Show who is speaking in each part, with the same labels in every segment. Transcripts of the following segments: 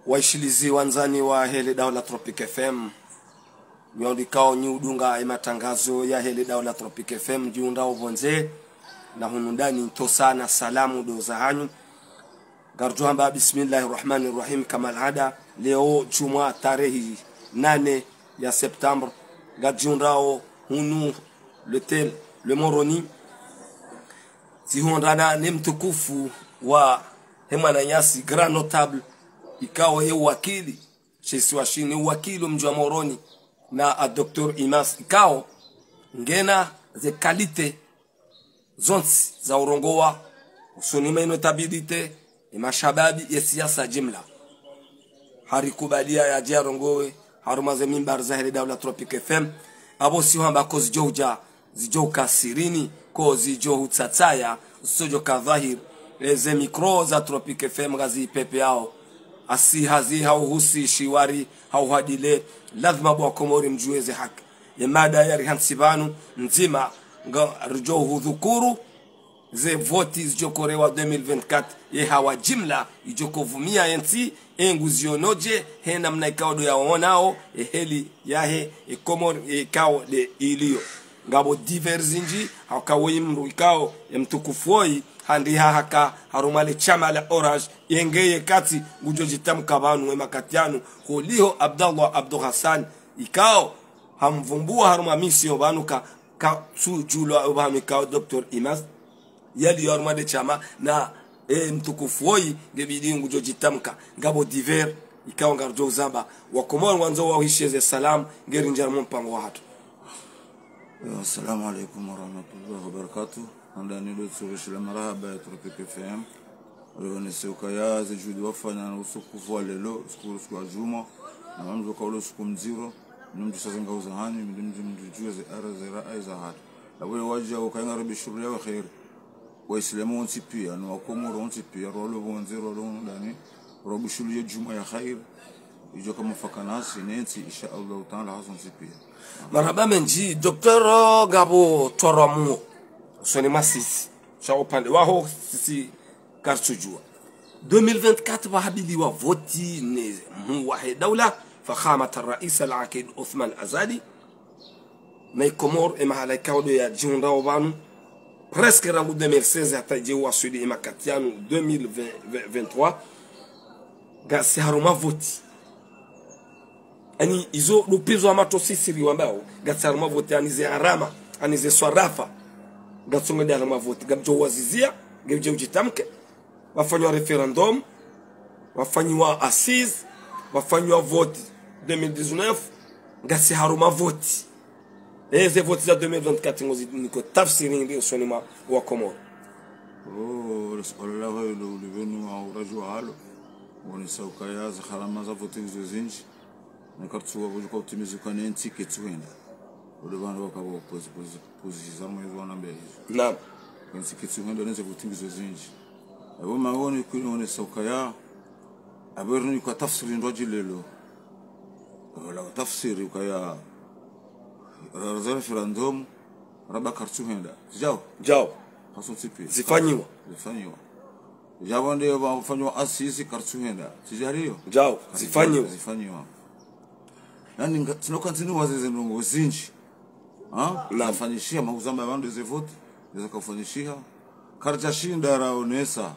Speaker 1: waishilizi wanzani wa hele daula Tropic FM nyondikao nyudunga matangazo ya hele daula Tropic FM jiunda ubonze na hunundani to sana salamu do zahanyu garjuamba bismillahirrahmanirrahim kama alada. Leo Jumaa tarehi 8 ya Septembre gadjundao hunu le Moroni zihondana ni mtukufu wa Hemana Nyasi grand notable ikawa ye wakili chesi washini wakili mji wa Moroni na a Dr. Imas ikao ngena ze kalite zonsi za urongowa usunima notabilite mashababi ya siasa jimla harikubalia ya jarongowe harumaze mimbar zahiri daula Tropic FM abo si hamba ko zijo kasirini ko zijo tsatsaya sojo kadhahir ze mikro za Tropic FM gazi pepe yao asi hazi hauhusi shiwari hauhadile lazima bwa Komori mjueze haki ya mada ya rihansibanu nzima rjo hudhukuru ze voti zijokorewa 2024 ye hawa jimla ijokovumia yensi enguzionoje hena mnaikaudo ya onao heli yahe Komori ikao de ilio ngabo diversinji hakawe imru ikao mtukufoi handi haka harumale chama la Orange yengeye kati gujojitamka banu we makatianu holiho Abdallah Abdul Hassan ikao hamvumbua haruma misio banuka ka sujulo obamikao Dr. Imas yali harumale chama na mtukufoi gebidi gujojitamka ngabo diver ikao ngarjo zamba wa Komoro wanzo wa hisheze salam ngerinjara mpango watu.
Speaker 2: Assalamu alaikum warahmatullahi wabarakatuh. Andani do tsurushila marahaba ya Tropic FM. Leo ni siku ya zijudi wafanya na usukufu wa lelo siku ya Juma na mambo kwa usiku mziro nimju sasa ngauza hani mjue za ara za rai za hatu lawe waje ukainga rabi shughuli ya khair waislamu wonsi pia na Wakomoro wonsi pia rolo bonziro rolo ndani robu shughuli ya Juma ya khair ijo kama fakanasi nensi insha Allah taala hasan sipia.
Speaker 1: Marhaba menji Dr. Gabo Toromu soni masisi cha upande wao sisi karchujua 2024 wahabili wa voti ni muwahe daula fakhamat الرئيس العقيد عثمان Azali na Komoro emahala kaudo ya jundao banu presque rangu 2016 hata jewa sudi emakatianu 2023 gasi haruma voti ani izo lupizo amato sisiri wambao gasi haruma voti anize arama anize swarafa gatsonga dala mavoti gabjo wazizia gebje ujitamke wafanywa referendum wafanywa assise wafanywa vote 2019 gasi haruma voti eze voti za 2024 ngozi niko tafsiri ndio sonima wa Komoro.
Speaker 2: Sallallahu alaihi wa rajwa halo woni sauka ya za kharama za voti zinji na kartuwa bujuka optimize kwa nenti ketwenda udubana wakabo position mwezo wana mbele
Speaker 1: naam
Speaker 2: nsi ketwenda neze vutingizo zinji abo mawoni kuone sauka ya aberni kwa tafsiri ndoji lelo wala tafsiri kwa ya referendum raba kartuhenda jao haso tipi
Speaker 1: zifanywa
Speaker 2: jabonde wafanywa asisi kartuhenda tijariyo
Speaker 1: jao zifanywa
Speaker 2: nani sinokanzini wazeze ndongo zinji nafanyishia mauzamba bandu ze vote zakafanyishia karja shinda raonesa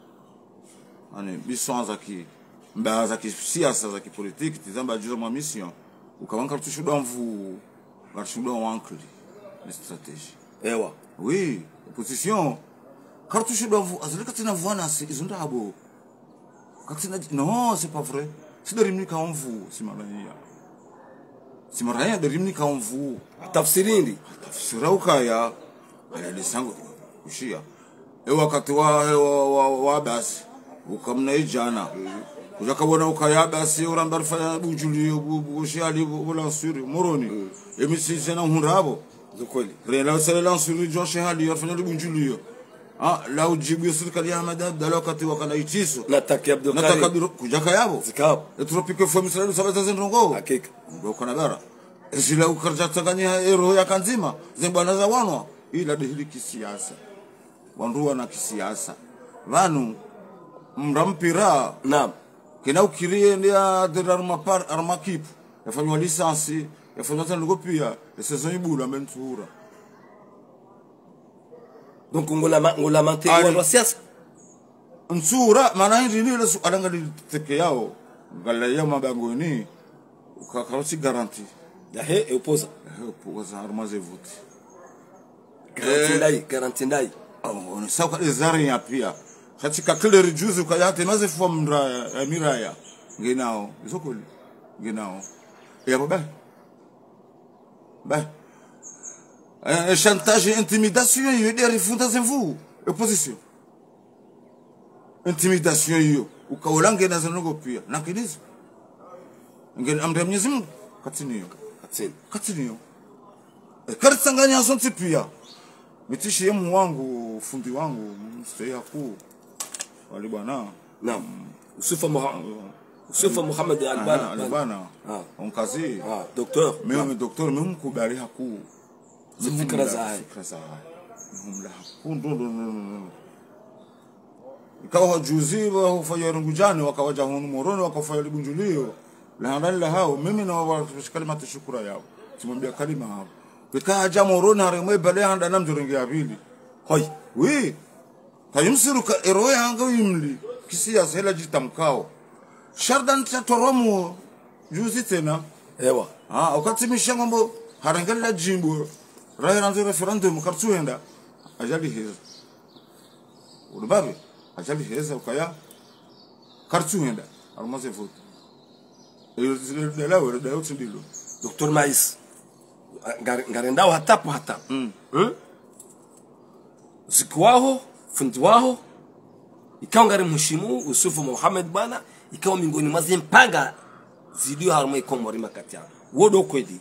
Speaker 2: ani bisonza ki mbaza ki siasa za kipolitiki tizamba juzo ma mission ukawanka tushuda mvu garshuda wankli ni strategie
Speaker 1: ewa
Speaker 2: oui opposition kartushuda mvu azalika tina vwana izunda abo katina non c'est pas vrai c'est de rimnika mvu simalania simaraya de rimnika mvu
Speaker 1: tafsirindi
Speaker 2: tafsirauka ya lisango ushia wakati wa basi ukamna ijana ujakabona ukaya basi uramba rufanya bujulio bushia libo suri Moroni emisi sena hunrabo
Speaker 1: zukoli
Speaker 2: rela sala suri joshi hali yafanya bujulio la ujibu serikali ya Ahmed Abdallah wakati wakana itiso
Speaker 1: nataki Abdul
Speaker 2: kujaka yabo
Speaker 1: zikao
Speaker 2: Tropic FM sala sabaza zenrongo
Speaker 1: hakika
Speaker 2: ngokana bara zila ukarja tanganya ero ya kanzima zembana za wanwa ila dehili kisiasa wanduwa na kisiasa vanu mrampira
Speaker 1: naam
Speaker 2: kena ukirie ndia derarma par armakip yafanywa lisansi yafanywa tena pia saison ibula mentura
Speaker 1: donc ngola mante wa siasa
Speaker 2: nsura maana hindi ni la alanga liteke yao ngala ya mabango ni ukakaroti garanti
Speaker 1: ya he opoza
Speaker 2: armaze vote
Speaker 1: garanti ndai
Speaker 2: on sauka ezari ya pia katika kile rejuzi ukayate maze form ya miraya ngenao izokoli ngenao ya baba ba chantage intimidation yo des refundas en vous opposition intimidation yo ukaolange na zanogo pia na kinizo ngeni amri ya Mwenyezi Mungu katiniyo karisanganya sonti pia mitishi yemu wangu fundi wangu msteya ku wali bwana
Speaker 1: naam Usufa Muhammad
Speaker 2: Albana onkazi
Speaker 1: docteur
Speaker 2: mimi docteur mimi mkubali haku
Speaker 1: fikra za
Speaker 2: humla haku ikawa juzi wa fanya rungujani wakawaja hunu moroni wakafanya libunjulio la hao mimi na washikali shukura yao tumwambia kalima hapo bikaja moroni haremwe bale handa namjoringia abili hoi wi tayumsiru ka eroe hanga yimli kisia sela jitamkao shardan toromu juzi tena
Speaker 1: ewa
Speaker 2: wakati mishangombo harangala jimbo rairanzo referendum kartuenda ajali hizo urubabe ajali hizo ukaya kartuenda almaze vote Dela utindilo
Speaker 1: Dr. Mais ngarendao hatapo zikwaho fundi waho ikawa ngari mheshimu Usufu Muhammad bana ikawa miongoni mwa mpanga zidio harmo ikomori makati yao wodo kweli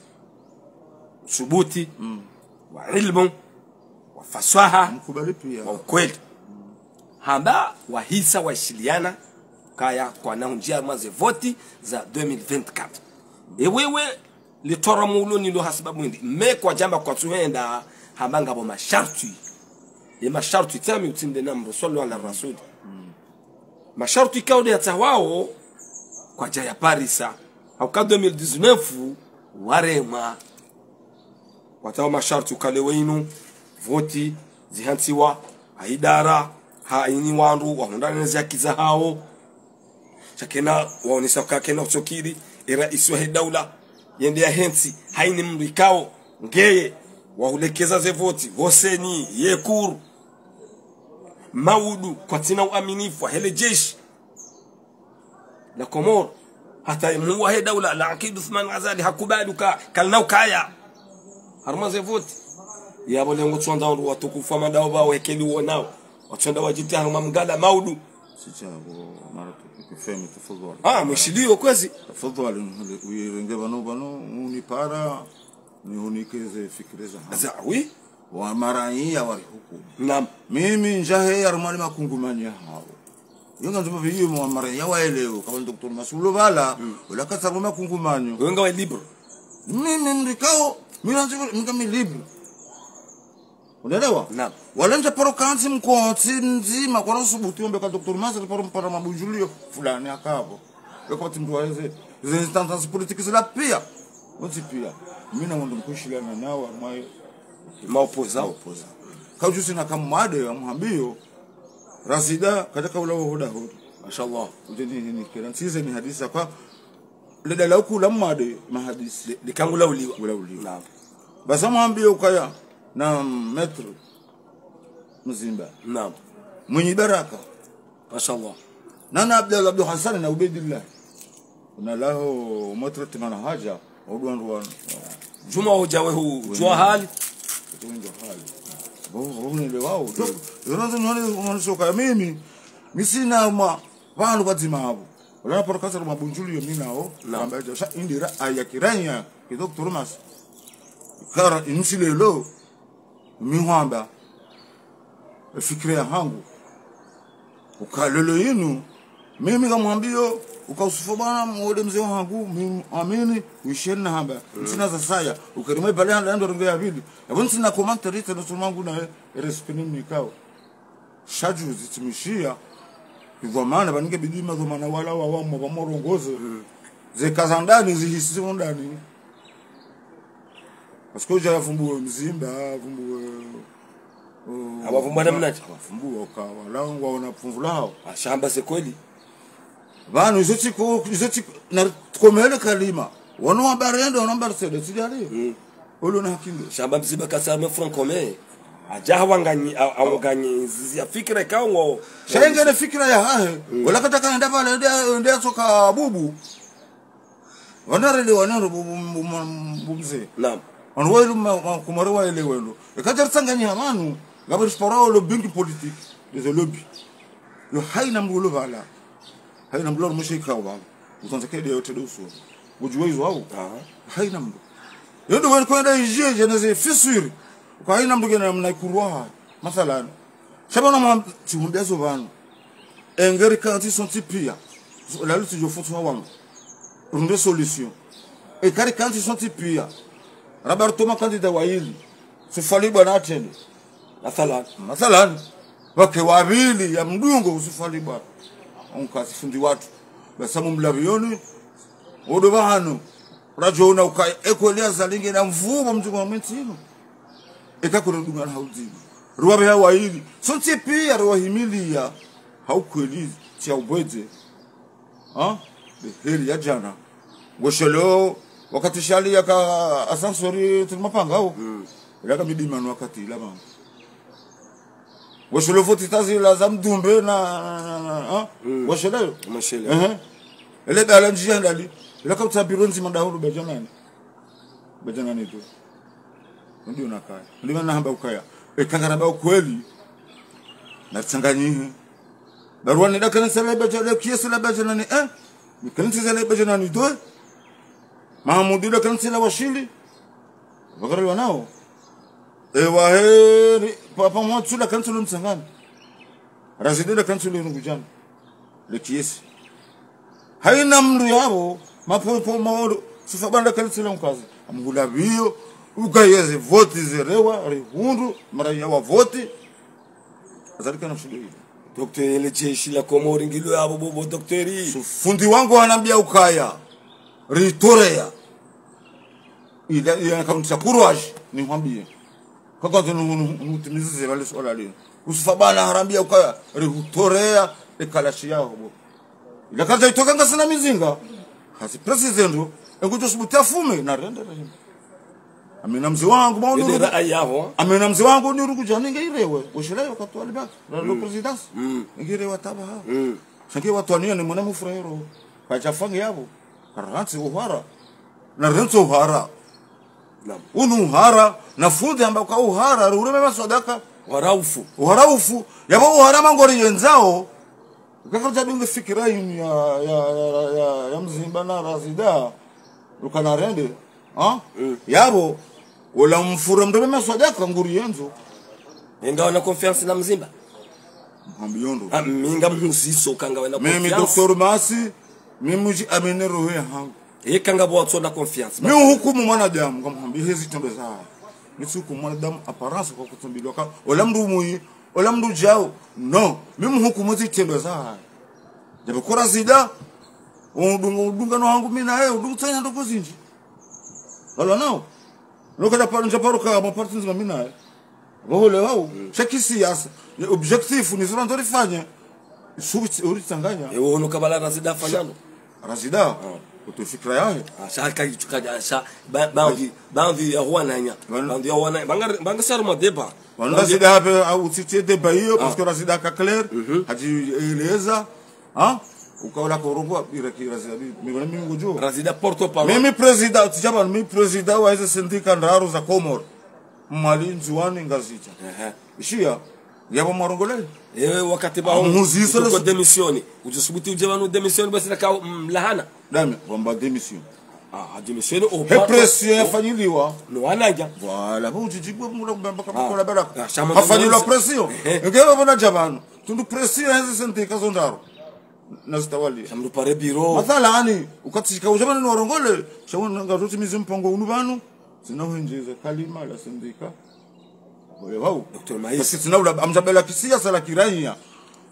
Speaker 1: subuti wa ilmu wa fasaha
Speaker 2: mkubali pia
Speaker 1: wa kweli hamba wahisa washiliana kaya kwa na njia maze voti za 2024 ewewe litora mulo nilo hasibabu ndi me kwa jamba kwa tuhenda hambanga bo masharti masharti tami utinde namro sallallahu alaihi rasul masharti kaude atawao kwa jaya parisa au ka 2019 warema watawa masharti ukale wenu voti zihantiwa haidara haini wandu wahundana ziakiza hao shakena waonesha kakena utokiri rais wa daula yende ya hensi haini mndu ikao ngeye wahulekeza ze voti voseni yekuru maudu kwa tina uaminifu hele jeshi la Komoro hata muwa daula la Akid Uthman Ghazali hakubaluka kalnau kaya harma ze voti ya bolengo tsonda watukufa madao bao hekeli wonao watsonda wajiti harma mgala maudu
Speaker 2: sichabo mara tukifemi tafadhali
Speaker 1: mshilio kwezi
Speaker 2: tafadhali uyirenge bano unipara ni unikeze fikireza
Speaker 1: zawi
Speaker 2: wa mara hii wali hukumu
Speaker 1: naam
Speaker 2: mimi njahe yarmali makungumanya hao yonga nzima biyo mu mara ya waeleo kama Dr. Masulo bala wala katsabu makungumanyo
Speaker 1: wenga wa libre
Speaker 2: mimi ndikao mimi libre unaelewa
Speaker 1: naam
Speaker 2: wala nje parokansi mkoti nzima kwa rusubuti ombe kwa Dr. Masulo para mabujulio fulani akabo yoko timdu waweze hizo instances politiques la pia wote pia mimi na ndo mkushilana nao amayo
Speaker 1: maopoza
Speaker 2: kaujusi na kamade amhambio rasida katika ula huda
Speaker 1: mashallah
Speaker 2: ndini kila size ni hadithi kwa leda la kula made mahadisi
Speaker 1: likangula uliwa
Speaker 2: naam basa mwambie ukaya na metro mzimba
Speaker 1: naam
Speaker 2: mwenye baraka
Speaker 1: mashallah
Speaker 2: nana Abdul Hassan na Ubaydillah na lao motrati mana haja udwan
Speaker 1: juma hujawehu jua hali
Speaker 2: ndio hali bongo wao yoranzo mwansoka mimi misina ma vanhu vadzima avo wala porokasa mabunjulio mimi nao kamba sha indira ayakiranya ke Dr. Mas kara insilelo mihwamba fikira hangu ukalelo yenu mimi kamwambio ukausufu bana mwode mzee wangu mimi amini uisheni hamba sina za saya ukarime bale ndo rongo ya bili yabon sina commentaire tena tumangu na respect nikao shaju zitimishia kwa maana banike bidima kwa maana wala wamo bamorongoze zikaza ndani zihisi ndani asikoja yafumbue mzimba afumbue
Speaker 1: abavumbana mnaje
Speaker 2: afumbue ukawa langu wana pumvulao
Speaker 1: ashamba se kweli
Speaker 2: banu izoti na komele kalima wano wabarendo wano sede sijali olo na kingo
Speaker 1: shamba mziba kasame francomé aja hawanganyi zizia fikira kaongo
Speaker 2: shenge na fikira ya hahe wala kataka enda pale ndia soka bubu wanarele wanaro bubu mzee
Speaker 1: naam
Speaker 2: anwelu kumarewa ile wendo ekaja tsanganya amanu ngaba spora lo bingi politique des lobby yo haina mgulo bala haina mgulo mushika wa utanza kede yote doso ujue hizo au haina mgulo yondo wenu kwenda ijeje na ze fissure kwa haina mgulo na mnaikurwa mathalan shabana mwa timundezo banu engeri kanti sont tipia la lutte jo fotu wangu runde solution e kari kanti sont tipia Roberto makandida waili sifali bwana atende mathalan wake wabili ya mdungo usifali bwana unkasifundi watu basamu mlavioni odo bahano rajona uka ekolea zalinge na mvumo mtungo wa mentino ekakurudunga na hauzini ruwabe ya waili sonti pia ruwahimilia haukweli tia ubweze heri ya jana goshelo wakati shali yaka asansori tulmapanga au ilaka midimano wakati la mama washelo foti tazi la zamdumbe na washelo
Speaker 1: mashele
Speaker 2: ele dala njia ndali ilaka utabironzi mandahulu bajanani tu ndio nakaya ndio na hamba ukaya ekangana kweli na tsanganyi barua ni dakana sala bajana kiesi la bajanani nikanti sala bajanani do Mahmudi da kansila washili bakari wanao waheri papa mwachu da kansila msangani razidi da kansila ngujana lekiesi haina mndu yabo mapopo maodo sifabanda kansila mkazi amgula biyo ukayeze voti zerewa rehundu mara ya wa voti azalika na mshido
Speaker 1: Dr. ele jeshi la Komori ngilo yabo bobo daktari
Speaker 2: fundi wangu anambia ukaya ritorea ila kaunti courage ni mwambie kaka tunutimize wale swala leo usifabana harambia ukaya ritorea ekalashi yao ila kaza itoka ngasina mizinga hasi president ngujo subuta fume na rende amena mzi wangu maono
Speaker 1: rai yao
Speaker 2: amena mzi wangu ni rukuja ngeirewe ushirayo katwali bak na president ngirewa taba sange watu ania ni mwana mufurahero kachafanga yabo karanti uhara na rento uhara unu uhara na fundi ambako uhara ureme masodaka waraufu yabo uhara mangori yenzao kakaja dunge fikira ya mzimba na razida ukana rende yabo wala mfura mdobe masodaka nguri yenzo
Speaker 1: ingawa na confiance na mzimba
Speaker 2: mbiondo
Speaker 1: minga mhusiso kanga wena confiance
Speaker 2: mimi Dr. Masi mimi amene roho yangu
Speaker 1: kanga bwatso na confiance
Speaker 2: mimi hukumu mwanadamu ngamwambia hizi tendo za nisuku mwanadamu apparence kwa kutumbilwa ka ola mdu jao no mimi hukumu hizi tendo za japo kora zida udunga no wangu mimi na yeye udutanya ndo kuzinji wala nao lokada pale njaparuka maparti nzima mimi na yeye wale wao cheki siasa objectif ni zona ndo rifanya subuti uritsanganya
Speaker 1: uno kabala razida fanyano
Speaker 2: razida utofikira yae
Speaker 1: shaka kichukaja sha bandi ya huananya bandi ya huananya banga sarma deba
Speaker 2: razida hapa au titi deba hiyo parce que razida ka clair haji eleza ukaola korogwa iraki razida mimi ngojo
Speaker 1: razida porto parole
Speaker 2: mimi president tijaba mimi president wa hizo sindika ndaro za Komoro mali nzuani ngazija ishia yabo marongole
Speaker 1: wakati ba uko demisioni ujisubuti ujabanu demisioni basi na ka mlahana
Speaker 2: dame bomba demission
Speaker 1: demisioni au
Speaker 2: pression yafanyiliwa
Speaker 1: no anaja
Speaker 2: wala hujijibu mula mbamba kwa baraka afanyiliwa pression ngebe bona jabanu tundu pression hizo senteka zondaro nazitawali
Speaker 1: shamdu pare biro
Speaker 2: mathalani ukatika ujabanu ni warongole shawona ngaruti mizimpongo unubanu zinawenjeza kalima la sindika wao
Speaker 1: Dr. Maïs
Speaker 2: sisi tunaula amjabela kisia sala kiraia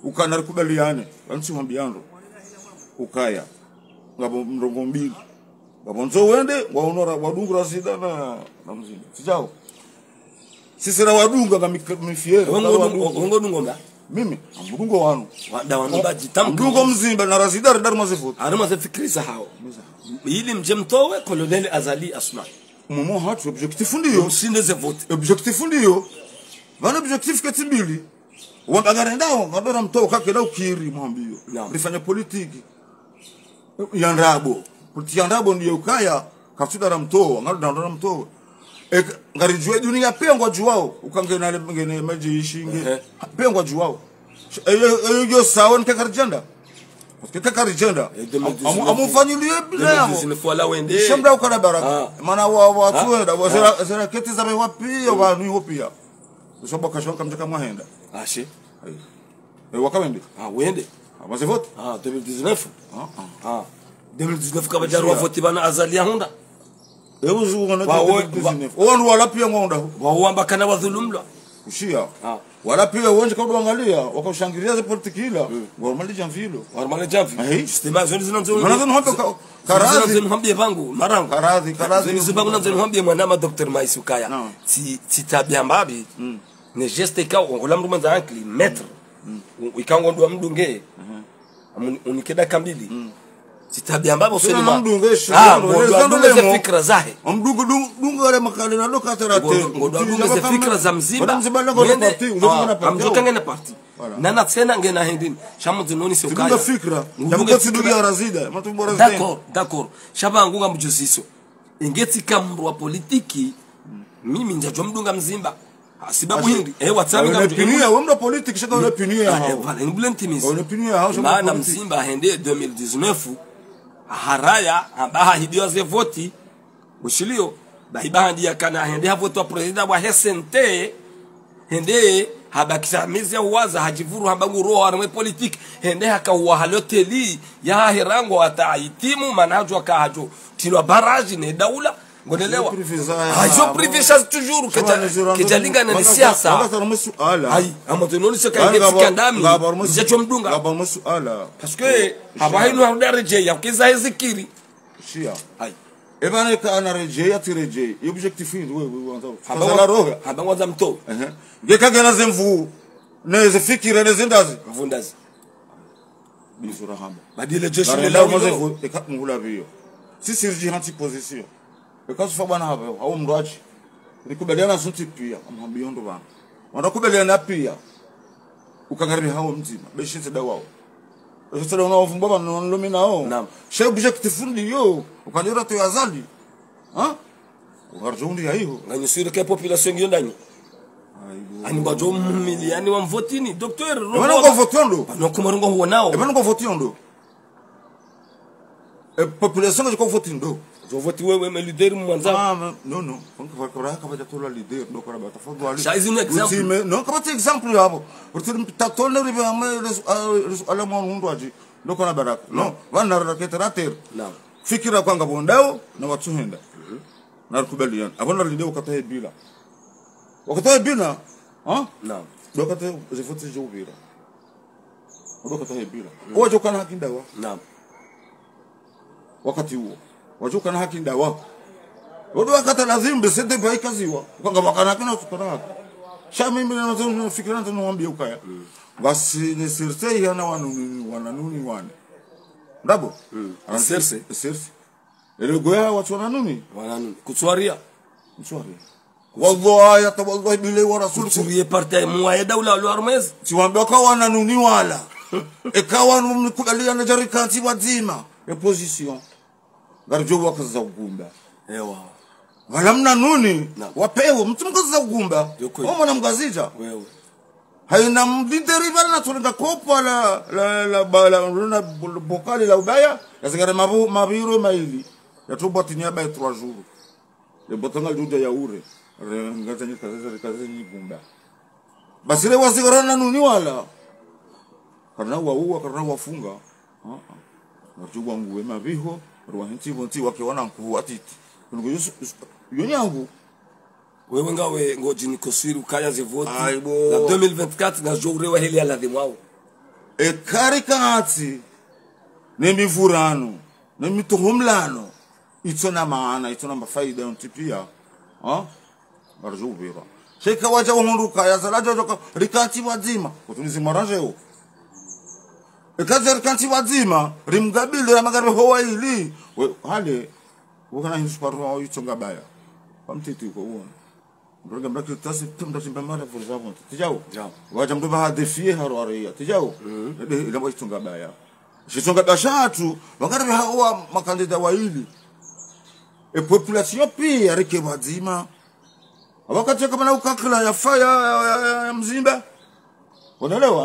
Speaker 2: ukanarikubaliane ansi mwambiando ukaya ngabo mrongo mbili ngabo nzo wende waonora wadungu rasida na mzima sijao sisi na wadunga na mifiere
Speaker 1: wongo dungomba
Speaker 2: mimi mdungo wanu
Speaker 1: da wanu baji tamko
Speaker 2: mdungo mzimba na rasida dar mazefuta
Speaker 1: arama zafikiriza hao ili mjemtowe Colonel Azali Asma
Speaker 2: mumo hatu objectif ndiyo
Speaker 1: mshinde ze vote
Speaker 2: objectif ndiyo wana objectif katimbili wambagara ndao ngabera mtowe kake la ukiri mwambio rifanya politiki yandabo politiki yandabo ndiyo ukaya kasuda na mtowe ngado na mtowe ngarijwe dunia pengwa juwao ukangena le ngene maji ishinge pengwa juwao yo sawa nkakarjenda kakarjenda amufanyilie bila yao
Speaker 1: zinifuala wende
Speaker 2: shamba ukana baraka maana watu wenda wazera keti za wapi wanu pia usoba kashonka mtaka mwahenda
Speaker 1: ashi
Speaker 2: wakawende
Speaker 1: wende
Speaker 2: amazevote
Speaker 1: 2019 2019 kama jaru vote bana Azali Hunda
Speaker 2: wanu wala pia ngonda
Speaker 1: wauamba kana wadhulumla
Speaker 2: ushia wala pia wonje kwa kuangalia wakashangilia za politiki ila warmali jamvilo sistema zoni zinanzo
Speaker 1: hapo karazi zinhambie bangu marango karazi zibangu nanzo nhambie mwanama Dr. Maisukaya si tabia mbabi ne geste ka ngola mndu manza ankli maître ikango ndo mdunge unikeda kambili sitabia ambapo sio
Speaker 2: mdungesha
Speaker 1: ndo fikra zahe
Speaker 2: mdungu dungu wale makale na loka tarate
Speaker 1: ndo za fikra za mzimba amjokanga na parti nana tena ngena hendini shamu zinoni sio kaya
Speaker 2: fikra jambo sidugia razida mtu bora zaidi
Speaker 1: d'accord shaba ngunga mjusiso ingeti kamru wa politiki mimi njajwa mdunga mzimba sababu hindi watami
Speaker 2: kama pinia wamda politiki shaka wala pinia
Speaker 1: hao ni blentimizi
Speaker 2: wala pinia hao
Speaker 1: maana mzimba hende 2019 haraya ambaha hidio ze voti ushilio baiba ndia kana hende ha voto president wa SNT hende habakisha mizi uwaza hajivuru hambangu roho arme politique hende hakawa haloteli ya hirango ataitimu manhajo akajo tilo baraji ne daula ngonelewa hajo privilege toujours kejalinga na siasa hai amatononi sio kaingetika ndami jacho mdunga
Speaker 2: baba masuala
Speaker 1: parce que habainu hadarije ya kiza zikiri
Speaker 2: shia hai ebana kana reje atireje objectif ni wewe habana roho
Speaker 1: habana mto
Speaker 2: ngekagena zemvu neze fikira neze ndazi
Speaker 1: mvundazi
Speaker 2: bisura hamba
Speaker 1: badile jeshi
Speaker 2: le lao mozevu ekakungula bio sisi riji hanti position because fa bana hapo au mraji nikubaliana sunti pia amwambia ndo bana wanakubaliana pia ukangaribi hao mzima beshinze dawao sasa ndo unavumbwa bana nlomina hao she objectif ndio ukanira to Azali ukarjundi hiyo
Speaker 1: nganyusire ke population ngiyo ndani ani bajo milioni wa mvotini docteur
Speaker 2: bana ngo votondo
Speaker 1: bana kumarungo huo nao
Speaker 2: bana ngo votondo population ngo votindo
Speaker 1: voti wewe me leader mwanza
Speaker 2: no kwa kora kama jatola leader ndo kora batafadhali
Speaker 1: shaizi ni example
Speaker 2: no kama example hapo urtiri tatole ribe ala mwanundu aji ndo kora baraka no wana raketerater fikira kwanga bondao na watuhenda na kubaliana abona leader wakatae bila
Speaker 1: naam
Speaker 2: ndo katae zifoti jobira ndo katae bila wajo kana hakindawa
Speaker 1: naam
Speaker 2: wakati huo wajuka na haki ndawa wado wakati lazima besete bai kaziwa kwanga wakana kina tukara sha mimi na fikira na tunaambia ukaya basi ni sirse yana wananuni wane ndabo
Speaker 1: sirse
Speaker 2: ile goya watu wananuni
Speaker 1: kutswaria
Speaker 2: wallahi atawallahi bile wa rasul
Speaker 1: kutsuriye parti muaye daula wa armez
Speaker 2: siwaambia kwa wananuni wala ekawa mkubalia na jarikanti wazima position garjo wakaza ugumba wala mna nuni wapewe mtu mkaza ugumba mwana mgazija
Speaker 1: wewe
Speaker 2: haina mdinderi bana tulinga kopa la bala bokali la ubaya yazingare mabiro maili ya tobati nyaba 3 jours le botonga juda ya ure ngazanya kaza ni gumba basile wasigarana nuni wala kana waua kana wafunga wajua nguwe mabiho ruwahinti bonti wakiona nkuhu atiti ngo yonyangu
Speaker 1: wewe ngawe ngoji nikosiri ukaya zivoti na 2024 na jore wa heli ala dhimwao
Speaker 2: ekarikati nemivurano nemituhumlano itona maana itona mafaida yontipia barjubira sheka waja uhunduka ya zalajo joka rikati wazima kutulizi maranjeo ekaza rikati wazima rimgabili ya magarbe hoa ili hale wakana hindu sparwa yitonga baya pamtiti ko uona ndoga mbaki tasi tumda timbamara furzavo tijao waja mdoba hadefie haro aria tijao ile mbo yitonga baya shitonga bashatu wagarbe hoa makandida waili population pia rike wazima wakati kama na ukakla ya faya ya mzimba unaelewa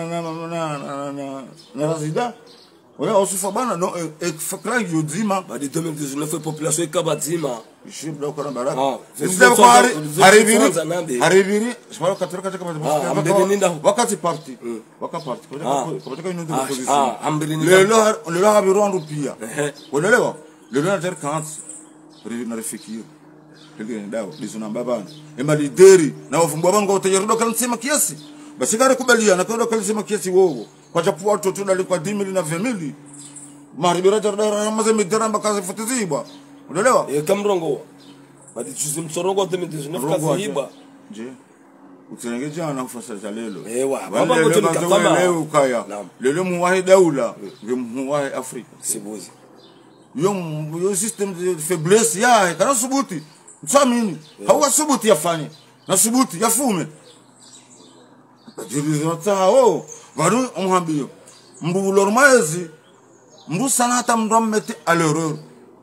Speaker 2: na razida wala usufa bana no fakra yodima
Speaker 1: badi 2019 population ikabazima
Speaker 2: shibda kwa baraka ndio kwa haribiri shimara katika wakati party kwa ino ndio position lelo habirondu pia unaelewa lelo na terkansi na refikiri ndio ndao bizuna mbabana emalideri na wafumbwa bango utajerudo kansema kiasi basi kare kubalia na kwenda kansema kiasi wowo kwa chapu watu tu dalikuwa 10,000 na 20,000 maribira jardara maze midrama kazi futizibwa unaelewa
Speaker 1: kamrongo badi chuzi msorongo 2019 kazi hiba
Speaker 2: je utengeje ana ufasa lelo
Speaker 1: baba ngoto nikatama
Speaker 2: leo kaya lelo muwahi daula ngemuwahi Afrika
Speaker 1: sibuzi
Speaker 2: yo system de faiblesse ya kana subuti mtsamini hawa subuti yafanye na subuti yafume jirizo tao varu umhambio mbu lormaezi mbu sanata mdommete à l'erreur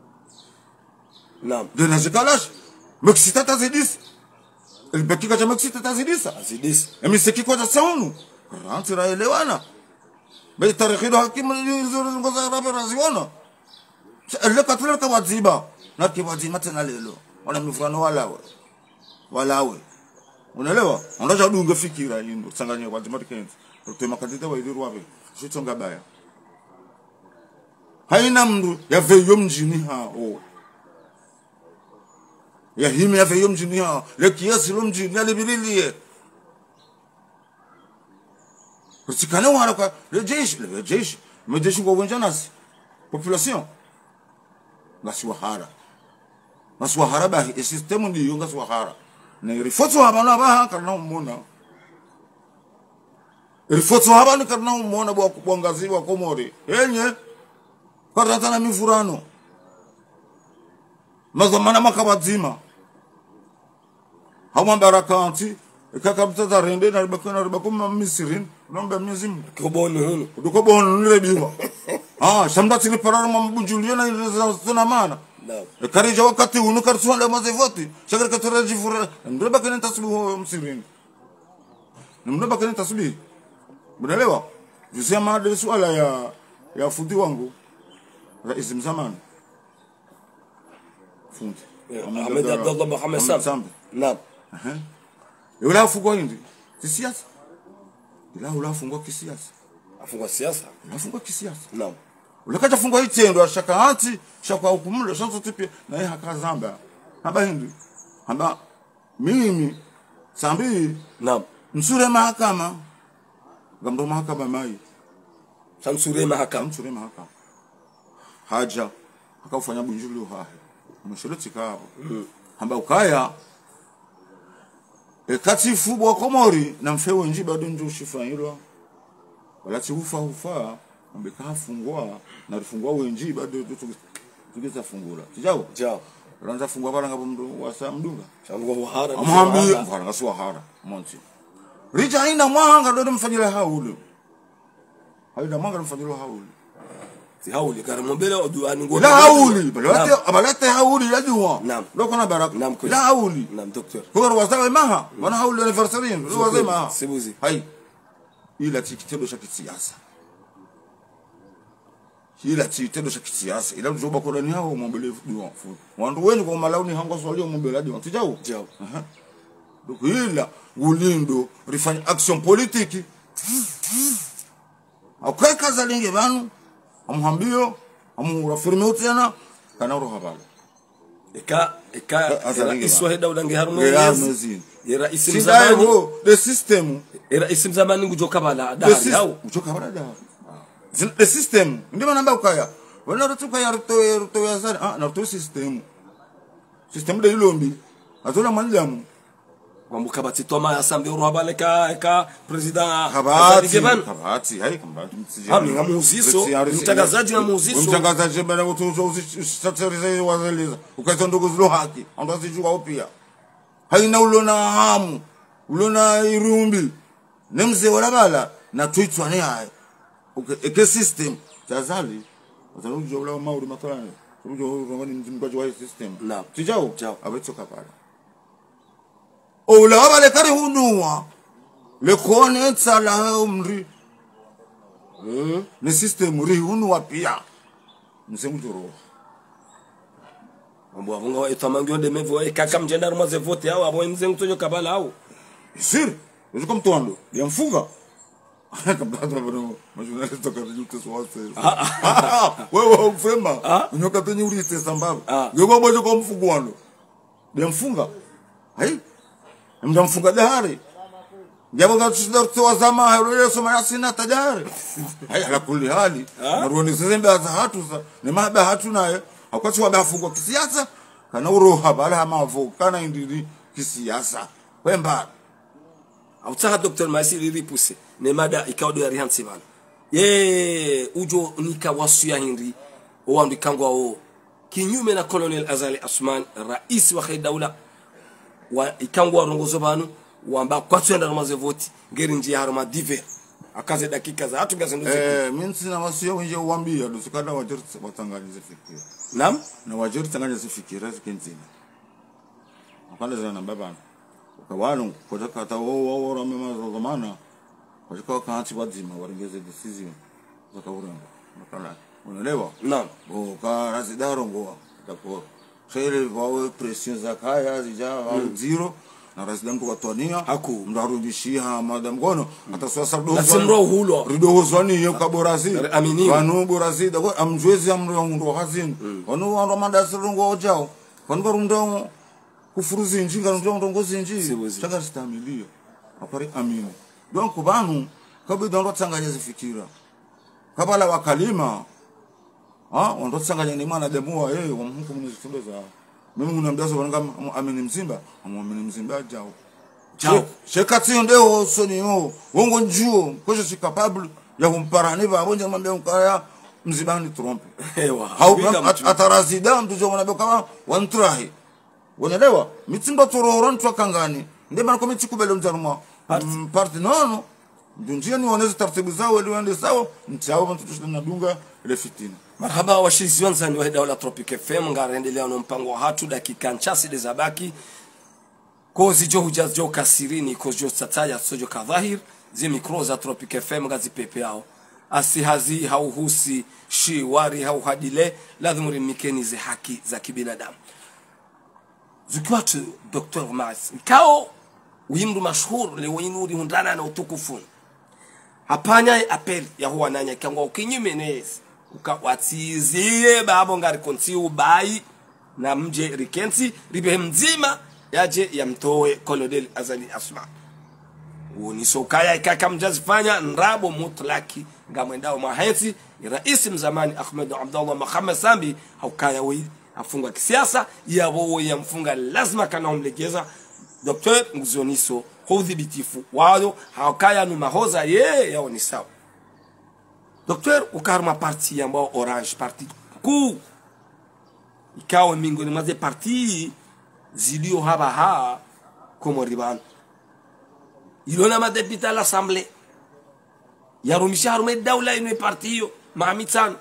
Speaker 1: naam
Speaker 2: de nazikalash mexita tazidis elbekika cha mexita tazidisa
Speaker 1: azidis
Speaker 2: emiseki kwa saunu rantira elewana be tarikhido hakimu ngoza rabera ziona ele katule ka waziba na kiwazima tena lelo wana mifano walawe unaelewa unataka dunga fikira hindo sanganya kwa jimati kenzi rutema kadita wa idiru wapi shitonga baya haina mndu ya veyo mjini hao ya himi ya veyo mjini hao le kiasi lo mjini ya libililie kusikana wala kwa le jeshi mjeshi kwa wenjanasi population ngaswahara ba system ndiyo ngaswahara ne rifoto habana ba kana umona rifoto habana kana umona bwa kubongaziwa komori yenye karata na mifurano mazamana makabazima hawa barakanti ikakabta rende na ribakoma misirin nomba mzimu
Speaker 1: kobonu
Speaker 2: ukobonu nirebiwa shamda tini parara mambunjulia na zona mana karija wakati unukar suanda mazevoti shakar kataraji fura ndoba kana tasbihu msirin ndoba kana tasbihi unaelewa jusia maana swala ya fundi wangu rais mzamani fundi
Speaker 1: Ahmed Abdullah Mohamed Samb naam
Speaker 2: yule afungwa hindi kisiasa ila ule afungwa kisiasa afungwa kisiasa
Speaker 1: naam
Speaker 2: ulakaja fungwa itendo shaka anti shaka hukumule shanzo tipi na yeye hakazamba haba hindi haba mimi sambi
Speaker 1: naam
Speaker 2: msure mahakama gamdo mahakama mai
Speaker 1: msure mahakama
Speaker 2: haja akafanya bunjulu hahe mshiriti kao hamba ukaya kati fubwa komori na mfewe nji bado njo shifanyirwa wala ufa ambeka fungwa na rifungwa wenji bado tugeza fungura tijao ranza fungwa bala ngabo mdu wasa mdunga
Speaker 1: shangwa buhara
Speaker 2: amhambi mfana ngaswa hara monti rija ina mwanga ndo mfanyira haulu haida mwanga mfanyira haulu
Speaker 1: si hauli karamombele oduani ngo
Speaker 2: la hauli balate hauli la duwa
Speaker 1: naam
Speaker 2: loko na baraka
Speaker 1: naam
Speaker 2: la hauli
Speaker 1: naam docteur
Speaker 2: kwa wasawe maha wana hauli anniversary ndo wazema
Speaker 1: sibuzi
Speaker 2: hai ila kitendo cha kisiasa ila kitendo cha kisiasa ila njoba kwa ni hao mombele duwa wandu wengi kwa malauni hango swalio mombele duwa tijao donc ila ulindo rifanya action politique akai kazalinge banu amhambio amurafirme utena kana roha bale
Speaker 1: eka iswa heda udange harumo
Speaker 2: yezi
Speaker 1: ya rais
Speaker 2: mzamani the system
Speaker 1: rais mzamani ngujoka bala dahari hao
Speaker 2: ujoka bala dahari the system ndio manamba ukaya wana rutuka ya ruto ya zari na ruto system de ilombi atola mandamu
Speaker 1: kwambuka batitoma asambe urwabale ka president
Speaker 2: kabati hai
Speaker 1: kambati ngamuziso mtangazaji
Speaker 2: mtangazaji bana utuzozisatserize wazeleza ukaita ndugu zilo haki andazijua upia haina ulona hamu ulona irumbi nemze wala bala na twitwa ne hai okay system tazali watarujo wala mauri matolani rujo ngani mtimbaji wa system tijao abetoka pala ola wabale kare hunua le kone tsala umri ne system ri hunua pia msemutoro
Speaker 1: mambo avunga wa itamango de mevo kaka mjenda rumaze vote hao abo mzengu tojo kabala hao
Speaker 2: sir uzo komtondo ya mfunga kabla bro majunali toka jute swase wewe ufema nyoka tenye uriste sambaba yogo bojo komfugwano ya mfunga hai mjamfunga dahari jabo gatusida kwa zama hayo soma yasina tadari hai ala kulli hali maroni zimbe za hatu ni mahaba hatu naye akwati wabafungwa kisiasa kana uroha bala hamavu kana indiri kisiasa wemba
Speaker 1: autaka Dr. Masili ripuse ne mada ikaudo ya rihansi bana ye ujo nika wasu ya hindi owandu kangwa o kinyume na Colonel Azali Asman rais wa daula wa ikangwa rongozo banu wamba kwatwenda rumaze voti ngeri njia haruma diver akaze dakika za hatu gazo
Speaker 2: mimi sina wasu ya uambia dusikada wajirti watanganize fikira
Speaker 1: nam
Speaker 2: na wajirti tanganize fikira zikinzina akanda zana babana kawalo kutaka hata wao ramema zamana kwa kaanti wazima waringeze decision za kauranga makala unaelewa
Speaker 1: naam
Speaker 2: ka razidaro ngoa tako shele wao pression za kaya zija au zero na resident kwa tonia
Speaker 1: haku
Speaker 2: mdarudishia madam gono hata sasa
Speaker 1: dogo hulo
Speaker 2: rido zoni yo kaborasi
Speaker 1: amini
Speaker 2: wanu borasi da amjwezi amro ndo hazin wanu wanu mandasiro ngo jao wanu barundo kufuruzi njinga ndo zinji chaka stamilio apare amini donc banu kabe ndo tsanganya zifikira kabala wakalima ndo tsanganya ni mwana demua wa mhuko mnizitembeza mimi unamdazo wananga amini mzimba amwamini mzimba jao shekati ndeo soni yo wongo njuo koje si capable ya kumparani ba bonja mwambia mkaya mzibani trompe
Speaker 1: ewa
Speaker 2: atarazida mtujo mwambia kama wantrahi wanaelewa mitimba tororon twa kangani ndema ko mitikubele mtaruma parti nono ndunjia ni wanaweza taratibu zao ili waende sawa mtao mtu tunadunga ile fitina
Speaker 1: marhaba washizi wanzani wa daula Tropic FM ngarendelea no mpango wa hatu dakika nchasi de zabaki kozi jo hujaz jo kasirini kozi jo sataya sojo kadhahir zi mikro za Tropic FM gazi pepe yao asihazi hauhusi shiwari hauhadile lazima rimikeni ze haki za kibinadamu zikwatu Dr. Mas kao windu mashhur le winuri hundana na utukufu hapanya apel ya huwa nanya kangwa ukinyume nezi ukawatizie babo ngari konsi ubai na mje rikensi ribe mzima yaje yamtoe Colonel Azali Asman woni sokaya ikaka mjazifanya nrabo mutlaki ngamwendao maheti rais mzamani Ahmed Abdullah Mohamed Sambi haukaya wi afungwa kisiasa yabo yamfunga lazima kana umlegeza Dr. Nguzoniso hodhibitifu wao haukaya nu mahoza ye yao ni sawa Dr. ukarma parti ambao Orange parti ku ikawa miongoni mwa parti zilio haba como riban ilona madepita l'assemblée yarumisha harume daula ine partiyo maamitan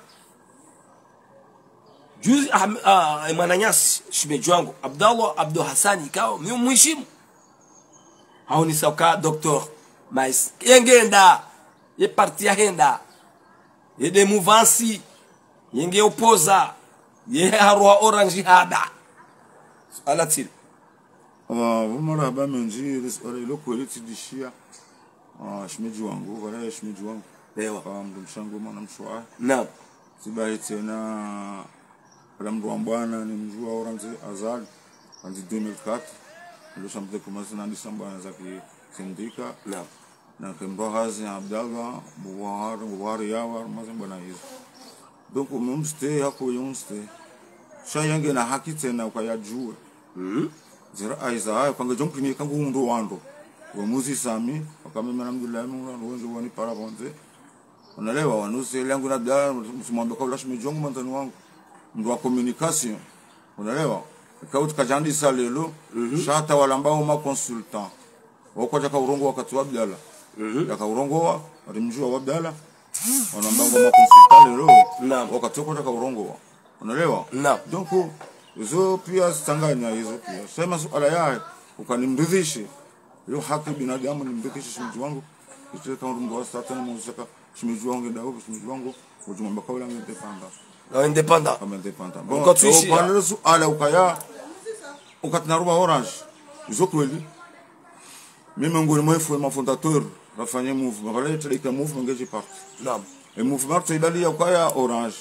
Speaker 1: juzi mananyasi shimejwangu Abdallah Abdul Hassan ikawa mheshimu hao ni sauka Dr. Mais yengenda ye parti yahenda ye de mouvansi yenge opoza ye harwa Orange hada alatil
Speaker 2: mara ba menji ile quality dishia shimeji wangu wala shimeji wangu
Speaker 1: ewa
Speaker 2: mshango mwana mshwa
Speaker 1: naam
Speaker 2: sibai tena mdu wa bwana ni mjua Orange Azali anzi 2004 ndio shamte kumasa na December za kisindika
Speaker 1: naam
Speaker 2: na kemba hazi Abdallah Buhari yawa mazemba na hizo donc mumste yako yumste shayange na haki tena ukayajue zira aiza hayo kanga jompini kanga undo wando wa muzi sami wakamema alhamdulillah Mungu wonje woni para bonze unaelewa wanusi langu na Abdallah msimwambie kwa ulashi mjongo mwanzani wangu mdu wa communication unaelewa kauti kajandi salelo shata wala ambao ma consultant wako jaka urongo wakati wa Abdallah jaka urongo alimjua Abdallah wanambao ma consultant lelo wakati wako jaka urongo unaelewa donc hizo pia stanganya hizo pia sema swala yake ukanimridhishe hiyo haki binadamu nimridhishe shimji wangu kitu kama mtu wa sasa na muzika shimji wangu ndio shimji wangu ujumbe kwa ule independent kama independent bon kwa swala ukaya ukatinaruba Orange hizo kweli mimi ngoni mwefu ma fondateur rafanye mouvement wala tulika mouvement ngeje parti et mouvement idali ukaya Orange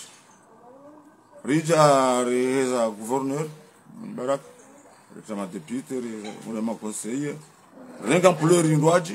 Speaker 2: rija reza gouverneur Barak reza député reza conseiller renga pleur ndwaji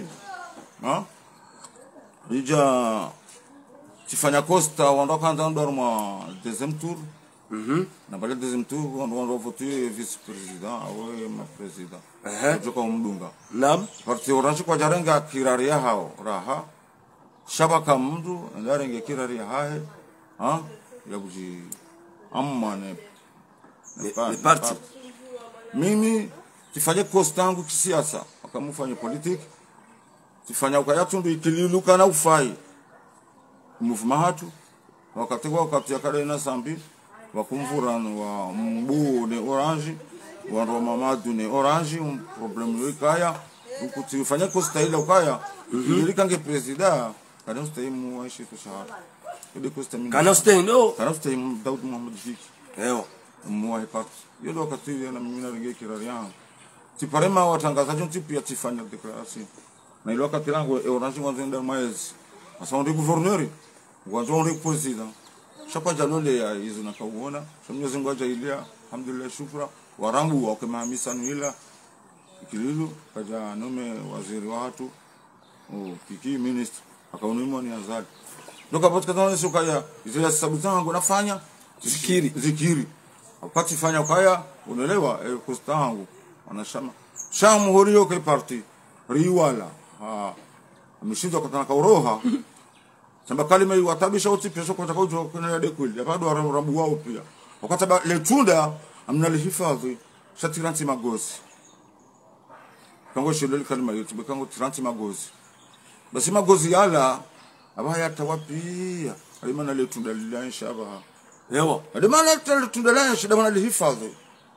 Speaker 2: rija tifanya Costa wandoka ndorma deuxième tour na pale deuxième tour on voter vice-président awe ma président joka umdunga parti Orange kwa jarenga kiraria hao raha shabaka mdu ndarenge kiraria hae ya kuji amane parti mimi tifanye Costa yangu kisiasa akamufanya politiki tifanya ukayatundu ikililuka na ufai muvuma hatu wakati ya kale na sambi wakumvurano wa mbu ne Orange wa Mamadu ne Orange problem ikaya ukutifanya Costa ile ukaya ilikange president kana ustaimu aishi tushahara ile Costa mimi
Speaker 1: kana
Speaker 2: ustaimu Daud Muhammad Fiki muwa hipati yolo wakati na mimi na ringe kiraria tiparema watangazaji tipu ya tifanya declaration na ile wakati langu Orange wanzenda maezi asa ndi gouverneur wanzo ndi president shapa jalole ya hizo na kauona Mwenyezi Mungu ajailia alhamdulillah shukra warambu wa kama misanu ila kililu kaja nome waziri wa watu kiki minister akaunimwa ni azali ndoka patika tano sukaya hizo sababu zangu nafanya zikiri wakati fanya kaya unaelewa Costa yangu wanashama shamu horio kwa parti riwala ameshinda kutana kauroha samba kalima iwatabisha utipesho kwa takao kuna dekuli bado rabu wao pia wakati letunda amnalihifadhi shatiranti magozi kango shilele kalima yote kango tiranti magozi basi magozi yala abaya tawapia alimana letunda lilansha aba
Speaker 1: yewa
Speaker 2: alimana letunda lilansha damana lihifadhi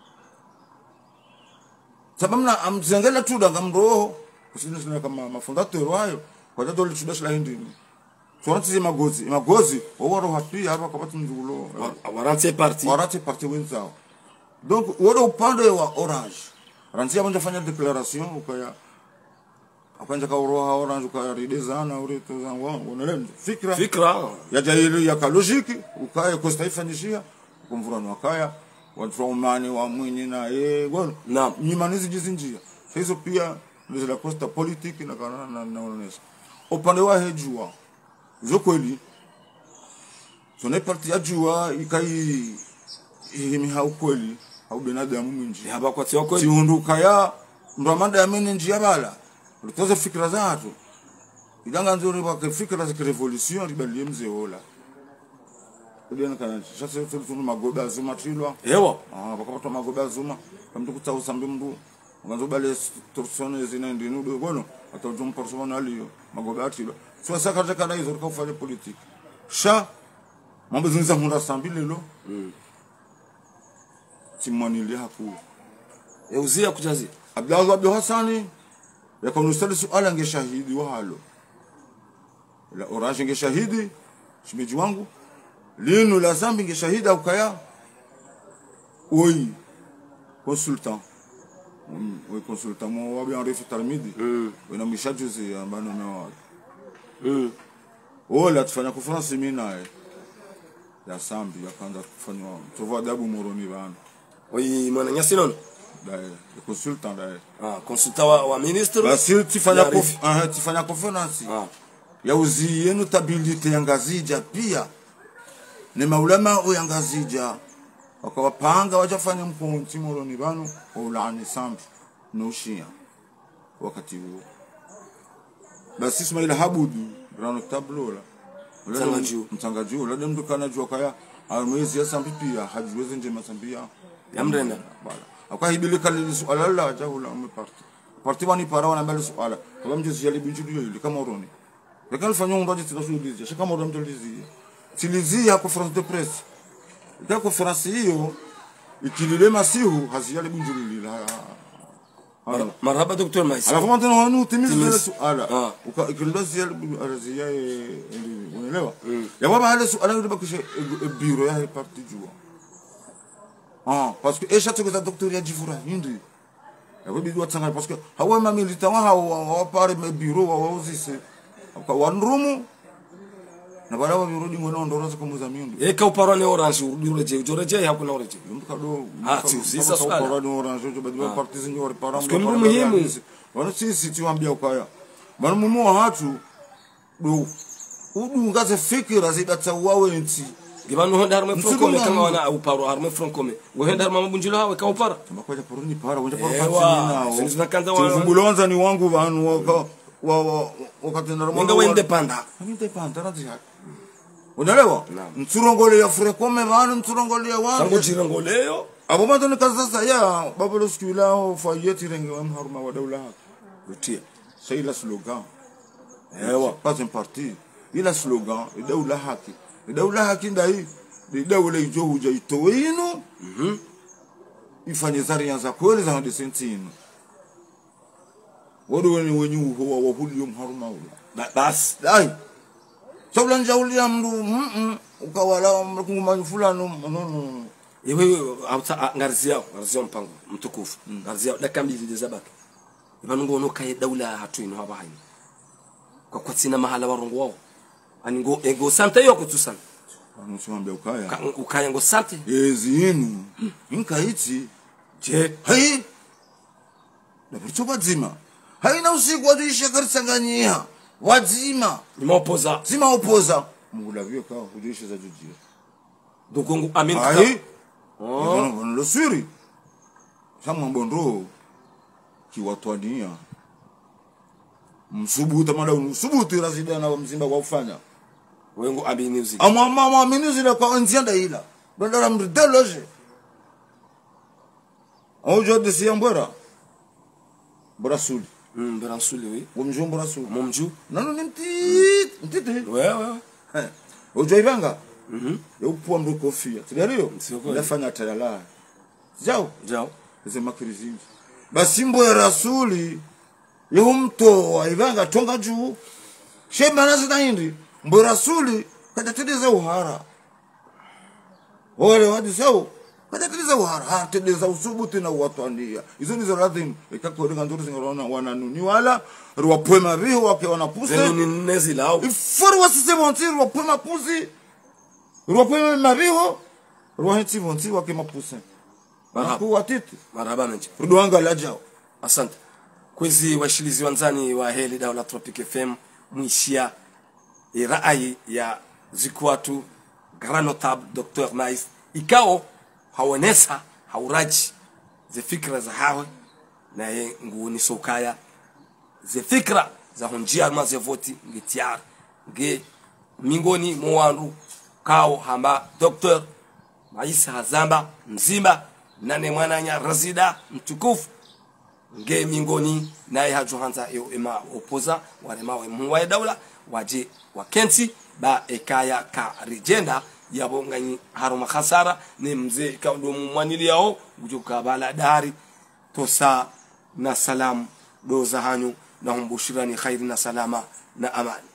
Speaker 2: sabamna amzengela tunda ngamroho kusina kama mafondateur wayo kwa dado letunda shila hindi tuanze magozi wao hapi hapa kwa watu ndugulo warate parti wenzao donc wale upande wa Orange ranzia wanafanya declaration ukaya akanja ka Orange ukaya ridezana ureto zangu unaelewa fikra ya jaili ya logique ukaya Costa ifanyishia kumvurano wakaya watu umani wa mwini na gol
Speaker 1: na
Speaker 2: nyimanizi jizinjia hizo pia ndio la Costa politique na kana na onesha upande wa hejua zokweli sone parti ajua ikai himi haukweli au binadamu mwinji
Speaker 1: haba kwa tio kweli
Speaker 2: tiunduka ya ndo amanda amene njia bala utoze fikra zatu idanga nzuri kwa fikra za revolution ribalie mzeola ndio kana sasa tunu magoba zuma trilwa
Speaker 1: yewa
Speaker 2: bakapata magoba zuma kamtu kutausa mbimdu nganzo bale torsone zina ndinudo gono atajum personali magoba trilwa sasa kana hizo kufanya politiki sha mambo zinza hunda sambile lo timwani haku
Speaker 1: euzia kujazi
Speaker 2: Abdallah Abdul Hassani yakonustali suala nge shahidi wa halo la Orange nge shahidi shimiji wangu lino la zambi nge shahida ukaya oui consultant mo wabi Henri Fitarmidi wena mishajuzi ambano mewa ola tufanya conference mina ya sambi yakanda kufanywa tova adabu moroni bana
Speaker 1: oui mwana nyasi nono
Speaker 2: dae consultant dae
Speaker 1: consultant wa ministre
Speaker 2: basi tifanya conference ya uzi yenu stability ya Ngazija pia ni maulama uyangazija wakawapanga wajafanya mkonti moroni banu ulani sambi nushia wakati huo basi Ismail Habudu rano tablola mtangaju la demdu kana jua kaya amwezi ya sambi pia hajiwezi nje masambia
Speaker 1: yamrenda
Speaker 2: bala akahibilika lili suala la jahula parti wani para wana mbele suala kwa mjezi ya libinjudio ile kama uroni lakini fanya undoje tidashuhudia shaka moro mtolizia tilizia conference de presse ita conference hiyo ikilile masihu hazia libinjulila
Speaker 1: marhaba Dr. Maisa
Speaker 2: alafu mtano hanu timiza suala ukilizia arazia unaelewa ya baba hale suala ndio bakisha bureau ya parti jua parce que esha tuko za docteur ya jivura hindi ya bibi watsanga parce que hawa ma militant hawa pare me bureau wa uzise kwa wanrumu na bala wa birudi ngono ndoro zako muzamindo
Speaker 1: ka uparo ne orange ureje hakuna orange
Speaker 2: mkado
Speaker 1: sisa swala
Speaker 2: uparo ne orange to badi parti zinyo para
Speaker 1: mko muhimu
Speaker 2: wana sisi tuambia ukaya bana mumo hatu do udu ngaze fikira zidata wawe nti
Speaker 1: gibanu honda harme franco me kama wana uparo harme franco me wenda harma mabunjilo hawe ka upara
Speaker 2: tumakoja poroni para wenda para nao
Speaker 1: sisi nakanza wa
Speaker 2: tuvumbulonza ni wangu vanu wakati na
Speaker 1: Mungu wende panda
Speaker 2: ndio unaelewa mturongole ya frekome bana mturongole ya wangu
Speaker 1: sango chirongoleyo
Speaker 2: abo madoni kaza ya babalo skula fayeti renge wa harma wa dawla rutia c'est la slogan pas un parti il a slogan dawla haki ndai dawla ijo huja itoinu ifanye zaria za kweli za desentino wadu wenye huwa wahuli harma ula
Speaker 1: bas
Speaker 2: dai sabla njaulia mdu ukawala mkungu fulano no
Speaker 1: yewe ngarzia mpango mtukufu ngarzia dakambili dezabaka ibanungo no kaye dawla hatu ino haba hayi kwa kwatsina mahala warongo wao ani ego sante yoko tusana
Speaker 2: anusombe
Speaker 1: ukaya ngo sante
Speaker 2: yezi yenu inkaiti
Speaker 1: je
Speaker 2: hai na burchoba dzima haina usiku wadisha karisanganyia wadzima
Speaker 1: nimaopoza
Speaker 2: zima opoza mulavio ka udisha za jujia
Speaker 1: dokongo amin
Speaker 2: ka bono lo suri sama bondo ki watwania msubuta mala msubuti razida na mzimba kwa kufanya
Speaker 1: wengo aminizi
Speaker 2: mama aminizi la kwa nzianda ila bandara mdeloje ojo de siambora brasuli
Speaker 1: Bransuli oui
Speaker 2: mumju brasuli
Speaker 1: mumju
Speaker 2: nanu mtiti
Speaker 1: ouais
Speaker 2: ojo ibanga yo puwa mdo kofia tidario nafanya tayala jao sema krizi basimbo ya rasuli yo mto wa ibanga tonga juu shema nazo naindi mbo rasuli katatedeza uhara wale wadi sawa katatedeza uhara tedeza usubuti na watwandia hizo nizo radhim ikakorenga ndoro zingarona wananuni wala ruwapwema riho wake wanapuse
Speaker 1: zenu ni nezi lao
Speaker 2: iforu wasisema ontiru ruwapwema pusi ruwapwema mariho ruwahiti vonti wake mapuse marhabu watiti
Speaker 1: marhaba menje
Speaker 2: ruduanga lajao
Speaker 1: asante kwezi washilizi wanzani wa heli dawla Tropic FM mwishia rai ya zikwatu grand notable Dr. Nice ikao haonesa hauraji ze fikra za hawe na ye nguoni sokaya ze fikra za honjia maze voti ngetiar nge mingoni mwandu kao hamba Dr. Maisa Hazamba mzima nane mwananya razida mtukufu nge mingoni naye hajuhanza ema opoza wale mawe mwa dawla waje wakenti ba ekaya ka regenda yabonganyi haruma khasara ne mzee ka ndo mwanili yao ujuka bala dari tosa na salam doza hanyu na humbushirani khairi na salama na amani